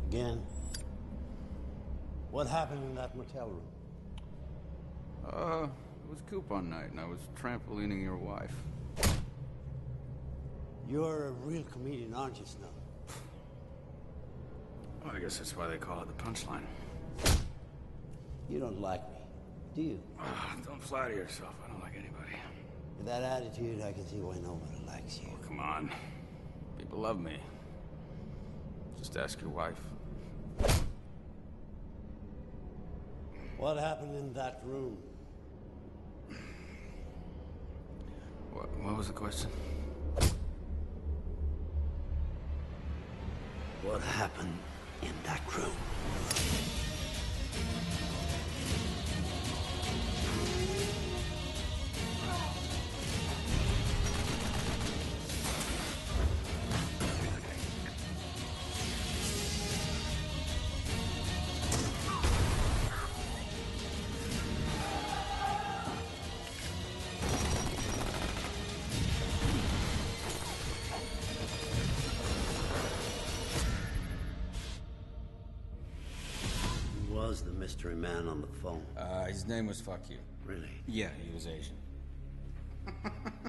Again? What happened in that motel room? It was coupon night, and I was trampolining your wife. You're a real comedian, aren't you, Snow? Well, I guess that's why they call it the punchline. You don't like me, do you? Don't flatter yourself. I don't like anybody. With that attitude, I can see why nobody likes you. Oh, come on. People love me. Just ask your wife. What happened in that room? What was the question? What happened in that room? Was the mystery man on the phone? His name was Fuck You. Really? Yeah, he was Asian.